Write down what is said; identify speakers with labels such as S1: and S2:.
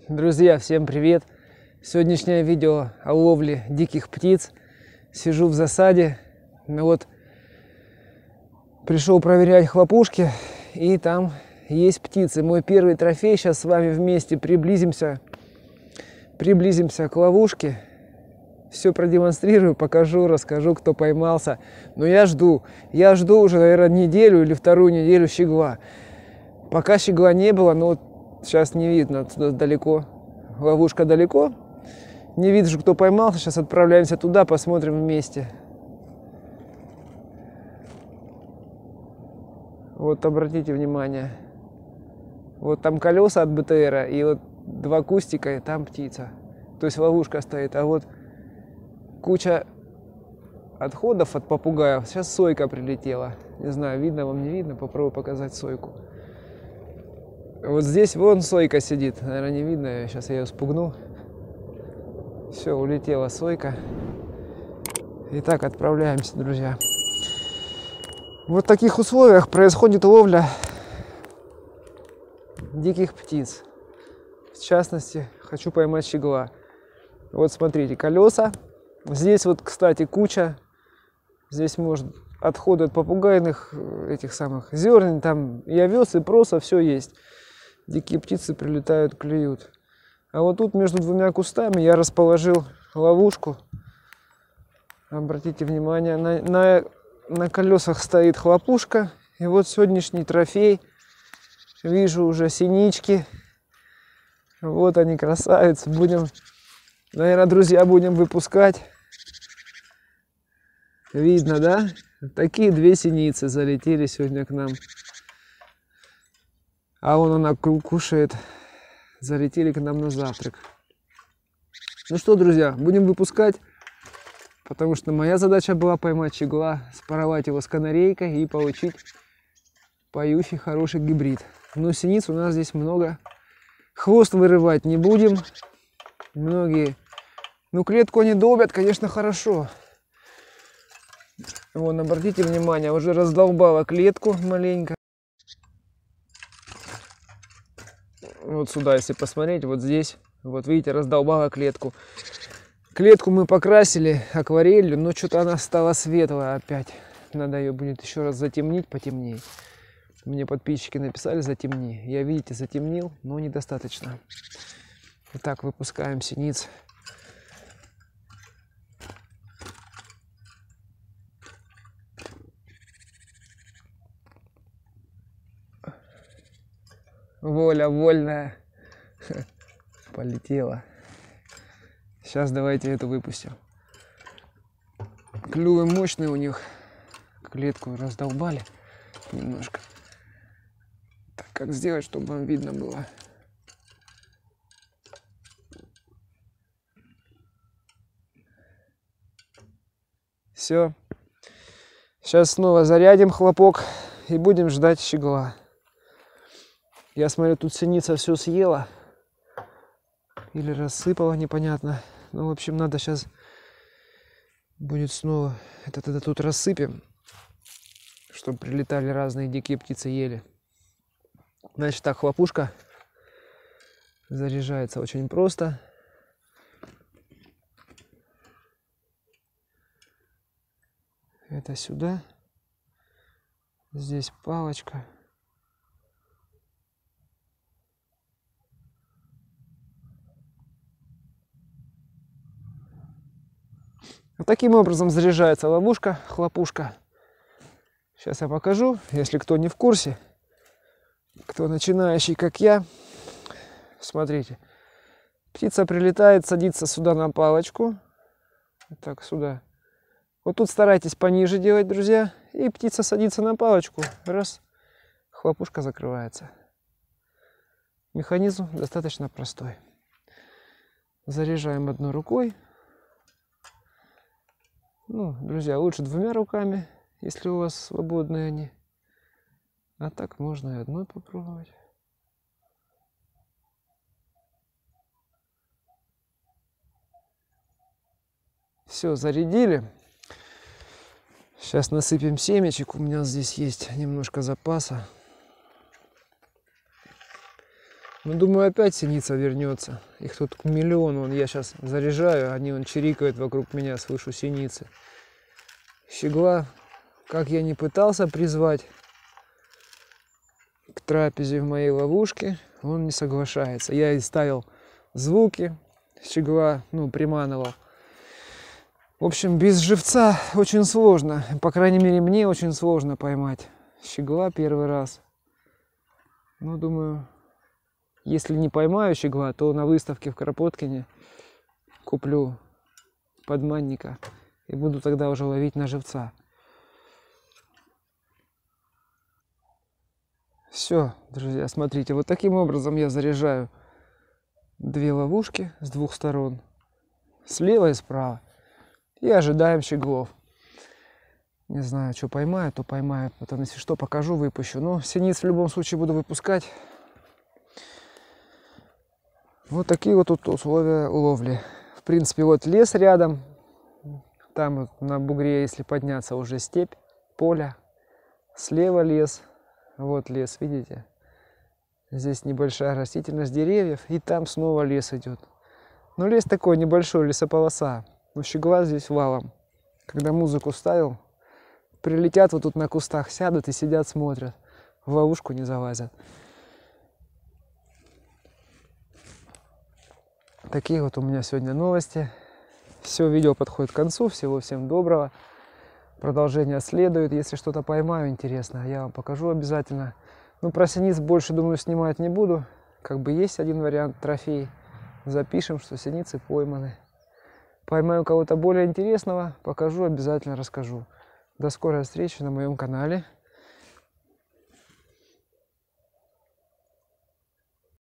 S1: Друзья, всем привет! Сегодняшнее видео о ловле диких птиц. Сижу в засаде. Вот пришел проверять хлопушки, и там есть птицы. Мой первый трофей. Сейчас с вами вместе приблизимся к ловушке. Все продемонстрирую, покажу, расскажу, кто поймался. Но я жду уже, наверное, неделю или вторую неделю щегла. Пока щегла не было, но вот сейчас не видно, отсюда далеко. Ловушка далеко. Не видишь, кто поймался. Сейчас отправляемся туда, посмотрим вместе. Вот обратите внимание. Вот там колеса от БТРа, и вот два кустика, и там птица. То есть ловушка стоит. А вот куча отходов от попугаев. Сейчас сойка прилетела. Не знаю, видно вам, не видно. Попробую показать сойку. Вот здесь вон сойка сидит. Наверное, не видно ее. Сейчас я ее спугну. Все, улетела сойка. Итак, отправляемся, друзья. Вот в таких условиях происходит ловля диких птиц. В частности, хочу поймать щегла. Вот смотрите, колеса. Здесь вот, кстати, куча. Здесь может отходы от попугайных этих самых зерен. Там и овес, и проса, все есть. Дикие птицы прилетают, клюют. А вот тут между двумя кустами я расположил ловушку. Обратите внимание, на колесах стоит хлопушка. И вот сегодняшний трофей. Вижу уже синички. Вот они, красавицы. Будем, наверное, друзья, будем выпускать. Видно, да? Такие две синицы залетели сегодня к нам. А вон она кушает. Залетели к нам на завтрак. Ну что, друзья, будем выпускать. Потому что моя задача была поймать щегла, спаровать его с канарейкой и получить поющий хороший гибрид. Но синиц у нас здесь много. Хвост вырывать не будем. Многие. Ну, клетку они долбят, конечно, хорошо. Вон, обратите внимание, уже раздолбала клетку маленько. Вот сюда, если посмотреть, вот здесь, вот видите, раздолбала клетку. Клетку мы покрасили акварелью, но что-то она стала светлая опять. Надо ее будет еще раз затемнить, потемнее. Мне подписчики написали: затемни. Я, видите, затемнил, но недостаточно. Итак, выпускаем синиц. Воля вольная. Полетела. Сейчас давайте эту выпустим. Клювы мощные у них. Клетку раздолбали немножко. Так, как сделать, чтобы вам видно было? Все. Сейчас снова зарядим хлопок и будем ждать щегла. Я смотрю, тут синица все съела. Или рассыпала, непонятно. Ну, в общем, надо сейчас будет снова это тут рассыпем, чтобы прилетали разные дикие птицы, ели. Значит, так, хлопушка заряжается очень просто. Это сюда. Здесь палочка. Вот таким образом заряжается ловушка, хлопушка. Сейчас я покажу, если кто не в курсе, кто начинающий, как я. Смотрите, птица прилетает, садится сюда на палочку. Так, сюда. Вот тут старайтесь пониже делать, друзья. И птица садится на палочку. Раз, хлопушка закрывается. Механизм достаточно простой. Заряжаем одной рукой. Ну, друзья, лучше двумя руками, если у вас свободные они. А так можно и одной попробовать. Все, зарядили. Сейчас насыпем семечек. У меня здесь есть немножко запаса. Ну, думаю, опять синица вернется. Их тут миллион. Вон я сейчас заряжаю, они вон чирикают вокруг меня, слышу синицы. Щегла, как я не пытался призвать к трапезе в моей ловушке, он не соглашается. Я и ставил звуки, щегла, ну, приманывал. В общем, без живца очень сложно. По крайней мере, мне очень сложно поймать щегла первый раз. Ну, думаю, если не поймаю щегла, то на выставке в Кропоткине куплю подманника и буду тогда уже ловить на живца. Все, друзья, смотрите, вот таким образом я заряжаю две ловушки с двух сторон, слева и справа, и ожидаем щеглов. Не знаю, что поймаю, то поймаю, потом, если что, покажу, выпущу. Но синиц в любом случае буду выпускать. Вот такие вот тут условия ловли. В принципе, вот лес рядом, там вот на бугре, если подняться, уже степь, поле, слева лес. Вот лес, видите? Здесь небольшая растительность деревьев, и там снова лес идет. Но лес такой небольшой, лесополоса. Но щегла здесь валом. Когда музыку ставил, прилетят вот тут на кустах, сядут и сидят, смотрят. В ловушку не залазят. Такие вот у меня сегодня новости. Все, видео подходит к концу. Всего всем доброго. Продолжение следует. Если что-то поймаю интересно, я вам покажу обязательно. Ну, про синиц больше, думаю, снимать не буду. Как бы есть один вариант, трофей. Запишем, что синицы пойманы. Поймаю кого-то более интересного, покажу, обязательно расскажу. До скорой встречи на моем канале.